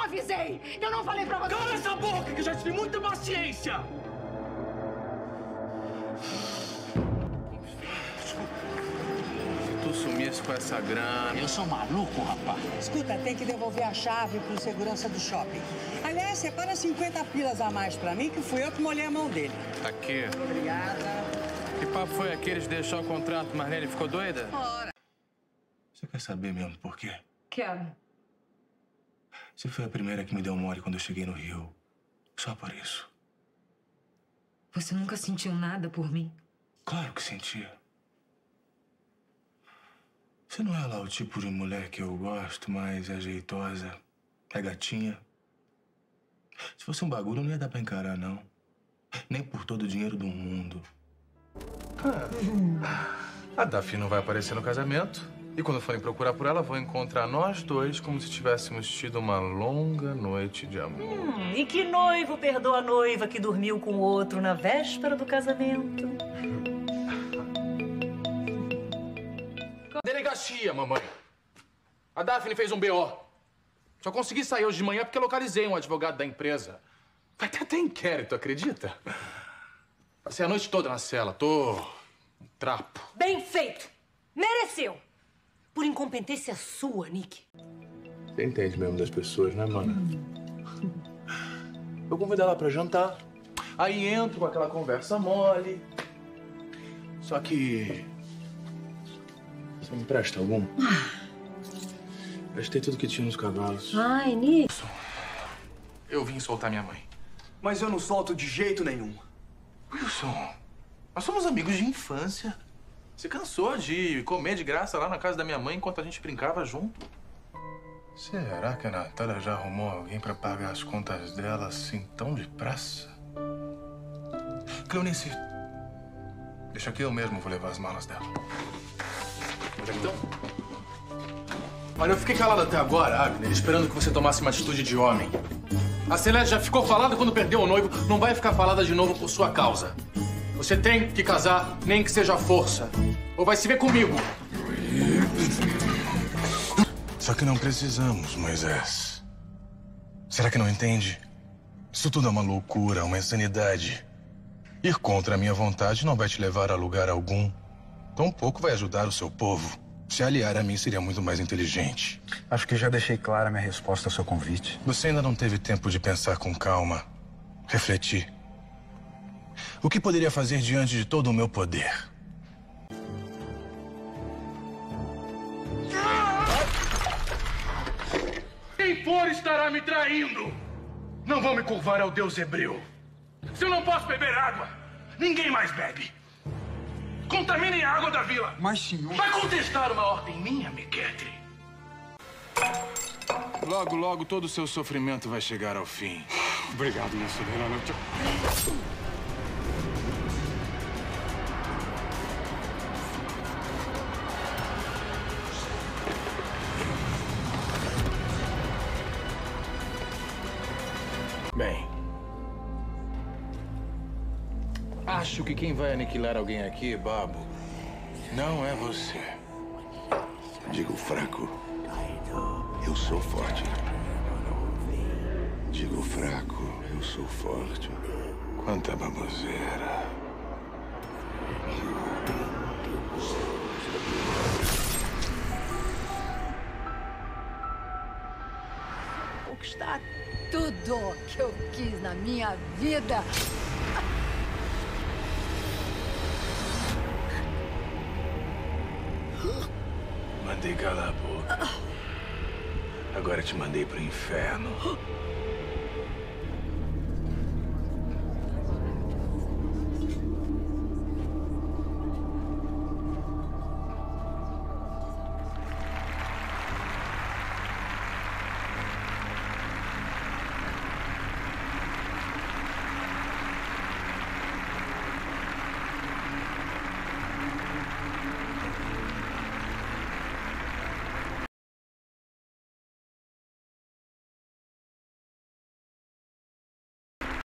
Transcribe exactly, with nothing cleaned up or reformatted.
avisei! Eu não falei pra você! Cala essa boca, que eu já tive muita paciência! Tu sumisse com essa grana. Eu sou maluco, rapaz. Escuta, tem que devolver a chave pro segurança do shopping. Aliás, separa cinquenta pilas a mais pra mim, que fui eu que molhei a mão dele. Aqui. Obrigada. Que papo foi aquele de deixar o contrato, Marlene ficou doida? Ora. Você quer saber mesmo por quê? Quero. Você foi a primeira que me deu mole quando eu cheguei no Rio. Só por isso. Você nunca sentiu nada por mim? Claro que sentia. Você não é lá o tipo de mulher que eu gosto, mas é jeitosa, é gatinha. Se fosse um bagulho, não ia dar pra encarar, não. Nem por todo o dinheiro do mundo. Ah, a Daphne não vai aparecer no casamento. E quando forem procurar por ela, vão encontrar nós dois como se tivéssemos tido uma longa noite de amor. Hum, e que noivo perdoa a noiva que dormiu com o outro na véspera do casamento? Delegacia, mamãe. A Daphne fez um B O. Só consegui sair hoje de manhã porque localizei um advogado da empresa. Vai ter até inquérito, acredita? Passei a noite toda na cela. Tô um trapo. Bem feito! Mereceu! Por incompetência sua, Nick. Você entende mesmo das pessoas, né, mana? Eu convido ela pra jantar. Aí entro com aquela conversa mole. Só que... Você me empresta algum? Gastei tudo que tinha nos cavalos. Ai, Nick. Eu vim soltar minha mãe. Mas eu não solto de jeito nenhum. Wilson, nós somos amigos de infância. Você cansou de comer de graça lá na casa da minha mãe enquanto a gente brincava junto? Será que a Natália já arrumou alguém pra pagar as contas dela assim tão depressa? Cleonice, deixa aqui, eu mesmo vou levar as malas dela. Então? Olha, eu fiquei calado até agora, Agner, esperando que você tomasse uma atitude de homem. A Celeste já ficou falada quando perdeu o noivo, não vai ficar falada de novo por sua causa. Você tem que casar, nem que seja à força. Ou vai se ver comigo. Só que não precisamos, Moisés. Será que não entende? Isso tudo é uma loucura, uma insanidade. Ir contra a minha vontade não vai te levar a lugar algum. Tampouco vai ajudar o seu povo. Se aliar a mim seria muito mais inteligente. Acho que já deixei clara a minha resposta ao seu convite. Você ainda não teve tempo de pensar com calma, refletir. O que poderia fazer diante de todo o meu poder? Quem for estará me traindo. Não vou me curvar ao deus hebreu. Se eu não posso beber água, ninguém mais bebe. Contaminem a água da vila. Mas, senhor... Vai contestar uma ordem minha, Mequetre? Logo, logo, todo o seu sofrimento vai chegar ao fim. Obrigado, meu soberano. Bem, acho que quem vai aniquilar alguém aqui, Babo, não é você. Digo fraco, eu sou forte. Digo fraco, eu sou forte. Quanta baboseira. Conquistar tudo que eu quis na minha vida. Mandei calar a boca. Agora te mandei pro inferno.